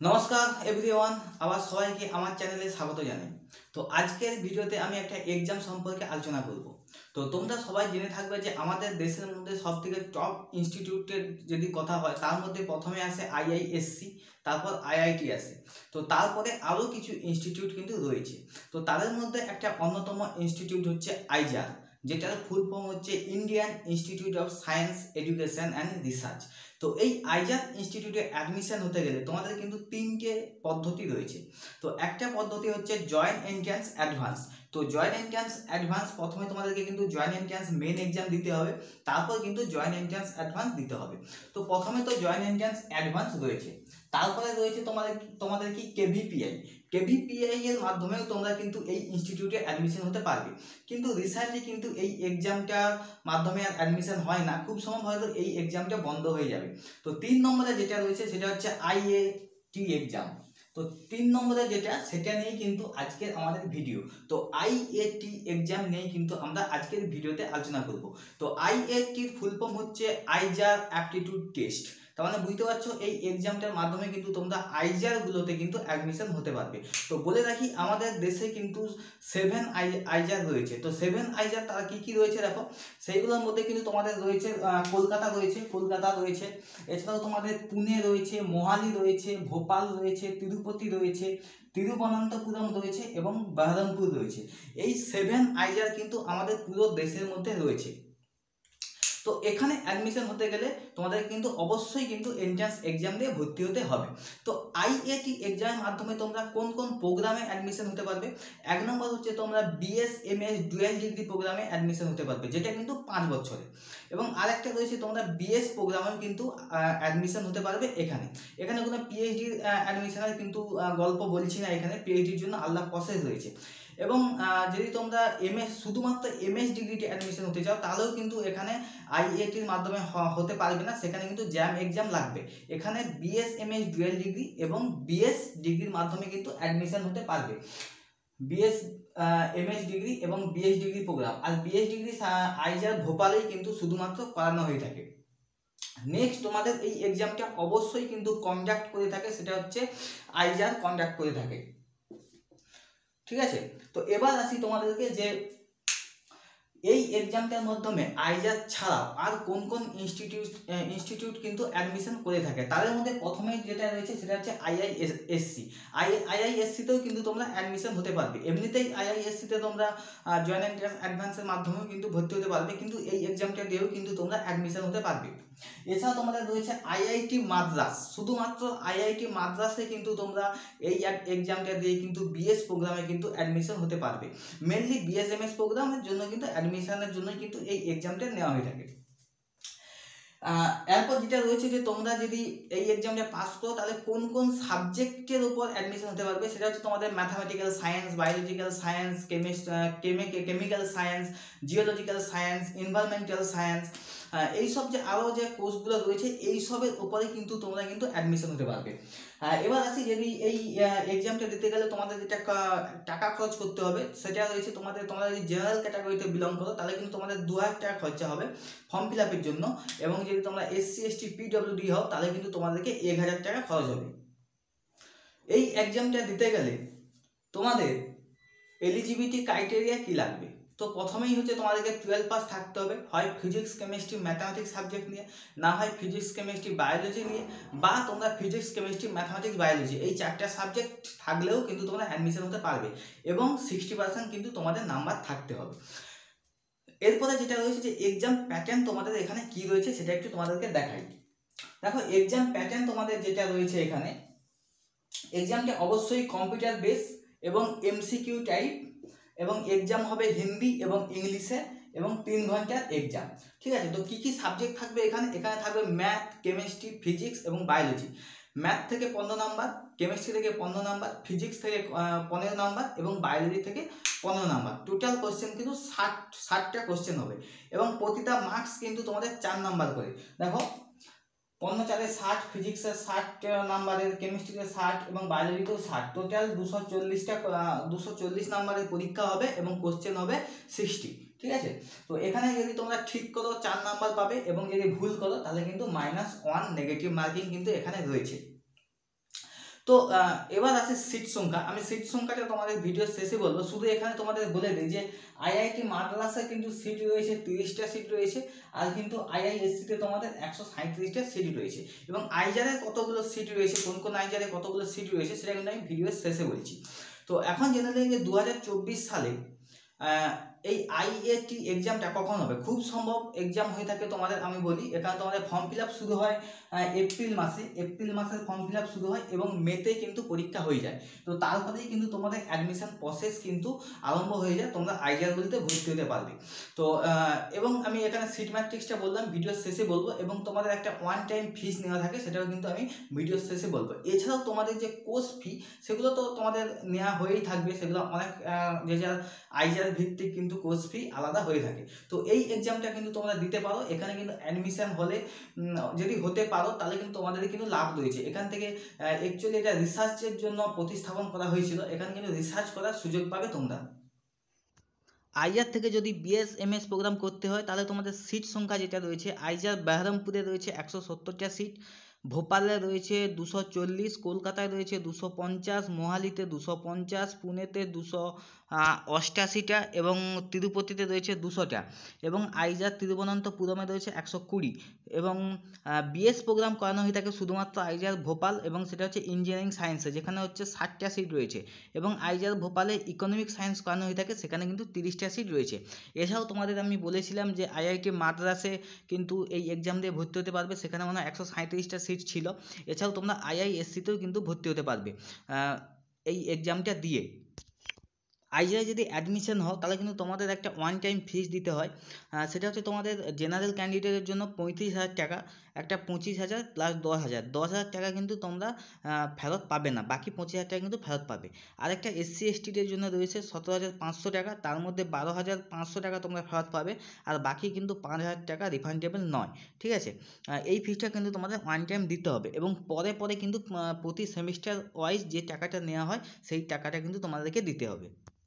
নমস্কার এভরিওয়ান, আবার সবাইকে আমার চ্যানেলে স্বাগত জানাই। তো আজকের ভিডিওতে আমি একটা এক্সাম সম্পর্কে আলোচনা করব। তো তোমরা সবাই জেনে থাকবে যে আমাদের দেশের মধ্যে সবথেকে টপ ইনস্টিটিউটের যদি কথা হয় তার মধ্যে প্রথমে আসে আইআইএসসি, তারপর আইআইটি আসে। তো তারপরে আরও কিছু ইনস্টিটিউট কিন্তু রয়েছে। তো তাদের মধ্যে একটা অন্যতম ইনস্টিটিউট হচ্ছে আইজার, যেটার ফুল ফর্ম হচ্ছে Indian institute of science education and research. তো এই আইজার ইনস্টিটিউটে অ্যাডমিশন হতে গেলে তোমাদের কিন্তু তিনটে পদ্ধতি রয়েছে। তো একটা পদ্ধতি হচ্ছে জয়েন্ট এন্ট্রান্স অ্যাডভান্স। তো জয়েন্ট এন্ট্রান্স অ্যাডভান্স প্রথমে তোমাদেরকে কিন্তু জয়েন্ট এন্ট্রান্স মেন এক্সাম দিতে হবে, তারপর কিন্তু জয়েন্ট এন্ট্রান্স অ্যাডভান্স দিতে হবে। তো প্রথমে তো জয়েন্ট এন্ট্রান্স অ্যাডভান্স রয়েছে, তারপরে রয়েছে তোমাদের কি কেভিপিআই। কেভিপিআই এর মাধ্যমেও তোমরা কিন্তু এই ইনস্টিটিউটে অ্যাডমিশন হতে পারবে। কিন্তু রিসেন্টলি কিন্তু এই এক্সামটার মাধ্যমে আর অ্যাডমিশন হয় না, খুব সম্ভব হয়তো এই এক্সামটা বন্ধ হয়ে যাবে। তো 3 নম্বরে যেটা রয়েছে সেটা হচ্ছে আইএটি এক্সাম। তো 3 নম্বরে যেটা, সেটা নিয়ে কিন্তু আজকের আমাদের ভিডিও। তো আইএটি এক্সাম নিয়ে কিন্তু আমরা আজকের ভিডিওতে আলোচনা করব। তো আইএটির ফুল ফর্ম হচ্ছে আইজার অ্যাপটিটিউড টেস্ট। তার মানে বুঝতে পারছো, এই এক্সামটার মাধ্যমে কিন্তু তোমরা আইজার গুলোতে কিন্তু অ্যাডমিশন হতে পারবে। তো বলে রাখি, আমাদের দেশে কিন্তু 7 আইজার রয়েছে। তো 7 আইজার তারা কি কি রয়েছে দেখো। সেইগুলোর মধ্যে কিন্তু তোমাদের রয়েছে কলকাতা রয়েছে, এছাড়াও তোমাদের পুনে রয়েছে, মোহালি রয়েছে, ভোপাল রয়েছে, তিরুপতি রয়েছে, তিরুবনন্তপুরম রয়েছে এবং বহরমপুর রয়েছে। এই 7 আইজার কিন্তু আমাদের পুরো দেশের মধ্যে রয়েছে। তো এখানে অ্যাডমিশন হতে গেলে তোমাদের কিন্তু অবশ্যই কিন্তু এন্ট্রান্স এক্সাম দিয়ে ভর্তি হতে হবে। তো আইএটি এক্সামের মাধ্যমে তোমরা কোন কোন প্রোগ্রামে অ্যাডমিশন হতে পারবে। 1 নম্বর হচ্ছে তোমরা বিএসএমএস ডুয়াল ডিগ্রি প্রোগ্রামে অ্যাডমিশন হতে পারবে, যেটা কিন্তু 5 বছরে। এবং আরেকটা রয়েছে তোমরা বিএস প্রোগ্রামেও কিন্তু অ্যাডমিশন হতে পারবে। এখানে এখানে কোনো পিএইচডির অ্যাডমিশনের কিন্তু গল্প বলছি না, এখানে পিএইচডির জন্য আলাদা প্রসেস রয়েছে। এবং যদি তোমরা এমএস, শুধুমাত্র এমএস ডিগ্রিতে অ্যাডমিশন হতে চাও, তাহলেও কিন্তু এখানে আইএটির মাধ্যমে হতে পারবে না, সেখানে কিন্তু জ্যাম এক্সাম লাগবে। এখানে বিএসএমএস ডুয়াল ডিগ্রি এবং বিএস ডিগ্রির মাধ্যমে কিন্তু অ্যাডমিশন হতে পারবে। বিএস এমএস ডিগ্রি এবং বিএস ডিগ্রি প্রোগ্রাম, আর বিএস ডিগ্রি আইজার ভোপালেই কিন্তু শুধুমাত্র করানো হয়ে থাকে। নেক্সট তোমাদের এই এক্সামটা অবশ্যই কিন্তু কন্ডাক্ট করে থাকে, সেটা হচ্ছে আইজার কন্ডাক্ট করে থাকে। ঠিক আছে, তো এবার আসি তোমাদেরকে যে এই এক্সামটার মাধ্যমে আইজার ছাড়াও আর কোন কোন ইনস্টিটিউট কিন্তু অ্যাডমিশন করে থাকে। তাদের মধ্যে প্রথমে যেটা রয়েছে সেটা হচ্ছে আইআইএসসি। আইআইএসসিতেও কিন্তু তোমরা অ্যাডমিশন হতে পারবে। এমনিতেই আইআইএসসিতে তোমরা জয়েন্ট এন্ট্রান্স অ্যাডভান্সের মাধ্যমেও কিন্তু ভর্তি হতে পারবে, কিন্তু এই এক্সামটা দিয়েও কিন্তু তোমরা অ্যাডমিশন হতে পারবে। এছাড়া তোমাদের রয়েছে আইআইটি মাদ্রাস। শুধুমাত্র আইআইটি মাদ্রাসে কিন্তু তোমরা এই এক্সামটা দিয়ে কিন্তু বিএস প্রোগ্রামে কিন্তু অ্যাডমিশন হতে পারবে। মেনলি বিএসএমএস প্রোগ্রামের জন্য কিন্তু অ্যাডমিশনের জন্য কিন্তু এই এক্সামটা নেওয়া হয়ে থাকে। এরপর যেটা রয়েছে যে তোমরা যদি এই এক্সামটা পাস করো, তাহলে কোন কোন সাবজেক্টের উপর অ্যাডমিশন হতে পারবে, সেটা হচ্ছে তোমাদের mathematical science, biological science, chemical science, geological science, environmental science, এইসব যে আরও যে কোর্সগুলো রয়েছে, এই সবের উপরে কিন্তু তোমরা কিন্তু অ্যাডমিশন হতে পারবে। এবার আসি, যদি এই এক্সামটা দিতে গেলে তোমাদের যেটা টাকা খরচ করতে হবে, সেটা রয়েছে তোমরা যদি জেনারেল ক্যাটাগরিতে বিলং করো, তাহলে কিন্তু তোমাদের 2000 টাকা খরচা হবে ফর্ম ফিল আপের জন্য। এবং যদি তোমরা এসসি এসটি পিডব্লিউডি হও, তাহলে কিন্তু তোমাদেরকে 1000 টাকা খরচ হবে। এই এক্সামটা দিতে গেলে তোমাদের এলিজিবিলিটি ক্রাইটেরিয়া কি লাগবে। তো প্রথমেই হচ্ছে তোমাদেরকে 12 পাস থাকতে হবে, হয় ফিজিক্স কেমিস্ট্রি ম্যাথামেটিক্স সাবজেক্ট নিয়ে, না হয় ফিজিক্স কেমিস্ট্রি বায়োলজি নিয়ে, বা তোমরা ফিজিক্স কেমিস্ট্রি ম্যাথামেটিক্স বায়োলজি এই 4টা সাবজেক্ট থাকলেও কিন্তু তোমরা অ্যাডমিশন হতে পারবে। এবং 60% কিন্তু তোমাদের নাম্বার থাকতে হবে। এরপরে যেটা রয়েছে যে এক্সাম প্যাটার্ন তোমাদের এখানে কি রয়েছে, সেটা একটু তোমাদেরকে দেখাই। দেখো, এক্সাম প্যাটার্ন তোমাদের যেটা রয়েছে এখানে, এক্সামটা অবশ্যই কম্পিউটার বেস এবং এমসিকিউ টাইপ, এবং এক্সাম হবে হিন্দি এবং ইংলিশে, এবং 3 ঘন্টার এক্সাম। ঠিক আছে, তো কি কি সাবজেক্ট থাকবে এখানে থাকবে ম্যাথ, কেমিস্ট্রি, ফিজিক্স এবং বায়োলজি। ম্যাথ থেকে 15 নাম্বার, কেমিস্ট্রি থেকে 15 নাম্বার, ফিজিক্স থেকে 15 নাম্বার এবং বায়োলজি থেকে 15 নাম্বার। টোটাল কোশ্চেন কিন্তু 60টা কোশ্চেন হবে, এবং প্রতিটা মার্কস কিন্তু তোমাদের 4 নাম্বার করে। দেখো, 15 4 60, ফিজিক্সে 60 নাম্বারের, কেমিস্ট্রিতে 60 এবং বায়োলজিতেও 60, টোটাল 240 নাম্বারের পরীক্ষা হবে এবং কোশ্চেন হবে 60। ঠিক আছে, তো এখানে যদি তোমরা ঠিক করো 4 নাম্বার পাবে, এবং যদি ভুল করো তাহলে কিন্তু -1 নেগেটিভ মার্কিং কিন্তু এখানে রয়েছে। তো এবার আসে সিট সংখ্যা। আমি সিট সংখ্যাটা তোমাদের ভিডিও শেষে বলবো, শুধু এখানে তোমাদের বলে দিই যে আইআইটি মাদ্রাসে কিন্তু সিট রয়েছে 30টা সিট রয়েছে, আর কিন্তু আইআইএসসিতে তোমাদের 137টা সিট রয়েছে। এবং আইজারে কতগুলো সিট রয়েছে, কোন কোন আইজারে কতগুলো সিট রয়েছে সেটা কিন্তু আমি ভিডিওর শেষে বলছি। তো এখন জেনে নিই যে 2024 সালে এই আইএটি এক্সামটা কখন হবে। খুব সম্ভব এক্সাম হয়ে থাকে তোমাদের, আমি বলি এখানে তোমাদের ফর্ম ফিল আপ শুরু হয় এপ্রিল মাসের ফর্ম ফিল আপ শুরু হয় এবং মেতে কিন্তু পরীক্ষা হয়ে যায়। তো তারপরেই কিন্তু তোমাদের অ্যাডমিশন প্রসেস কিন্তু আরম্ভ হয়ে যায়, তোমরা আইডিয়ালগুলিতে ভর্তি হতে পারবে। তো এবং আমি এখানে সিট ম্যাট্রিক্সটা বললাম ভিডিওর শেষে বলবো, এবং তোমাদের একটা ওয়ান টাইম ফিস নেওয়া থাকে সেটাও কিন্তু আমি ভিডিওর শেষে বলবো। এছাড়াও তোমাদের যে কোর্স ফি সেগুলো তো তোমাদের নেওয়া হয়েই থাকবে, সেগুলো অনেক যে যার আইজার ভিত্তিক কিন্তু কোর্স ফি আলাদা হয়ে থাকে। তো এই এক্সামটা কিন্তু তোমরা দিতে পারো। এখানে কিন্তু অ্যাডমিশন হলে যদি হতে পারো তাহলে কিন্তু তোমাদের কিন্তু লাভ রয়েছে। এখান থেকে অ্যাকচুয়ালি এটা রিসার্চের জন্য প্রতিস্থাপন করা হয়েছিল, এখানে কিন্তু রিসার্চ করার সুযোগ পাবে তোমরা। আইজার থেকে যদি বিএসএমএস প্রোগ্রাম করতে হয় তাহলে তোমাদের সিট সংখ্যা যেটা রয়েছে, আইজার বেহরমপুরে রয়েছে 170টা সিট, ভোপালে রয়েছে 240, কলকাতায় রয়েছে 250, মোহালিতে 250, পুনেতে 288টা এবং তিরুপতিতে রয়েছে 200টা, এবং আইজার তিরুবনন্তপুরমে রয়েছে 120। এবং বিএস প্রোগ্রাম করানো হয়ে থাকে শুধুমাত্র আইজার ভোপাল, এবং সেটা হচ্ছে ইঞ্জিনিয়ারিং সায়েন্সে, যেখানে হচ্ছে 60টা সিট রয়েছে। এবং আইজার ভোপালে ইকোনমিক সায়েন্স করানো হয়ে থাকে, সেখানে কিন্তু 30টা সিট রয়েছে। এছাড়াও তোমাদের আমি বলেছিলাম যে আইআইটি মাদ্রাসে কিন্তু এই এক্সাম দিয়ে ভর্তি হতে পারবে, সেখানে মনে হয় 137টা সিট ছিল। এছাড়াও তোমরা আইআইএসসিতেও কিন্তু ভর্তি হতে পারবে এই এক্সামটা দিয়ে। আইজারে যদি অ্যাডমিশন হও তাহলে কিন্তু তোমাদের একটা ওয়ান টাইম ফিস দিতে হয়। সেটা হচ্ছে তোমাদের জেনারেল ক্যান্ডিডেটের জন্য 35,000 টাকা, একটা 25,000 প্লাস 10,000, 10,000 টাকা কিন্তু তোমরা ফেরত পাবে না, বাকি 25,000 টাকা কিন্তু ফেরত পাবে। আর একটা এসসি এসটিদের জন্য রয়েছে 17,500 টাকা, তার মধ্যে 12,500 টাকা তোমরা ফেরত পাবে, আর বাকি কিন্তু 5,000 টাকা রিফান্ডেবল নয়। ঠিক আছে, এই ফিসটা কিন্তু তোমাদের ওয়ান টাইম দিতে হবে, এবং পরে পরে কিন্তু প্রতি সেমিস্টার ওয়াইজ যে টাকাটা নেওয়া হয় সেই টাকাটা কিন্তু তোমাদেরকে দিতে হবে।